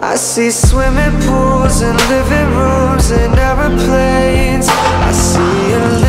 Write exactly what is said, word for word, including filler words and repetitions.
I see swimming pools and living rooms and airplanes. I see a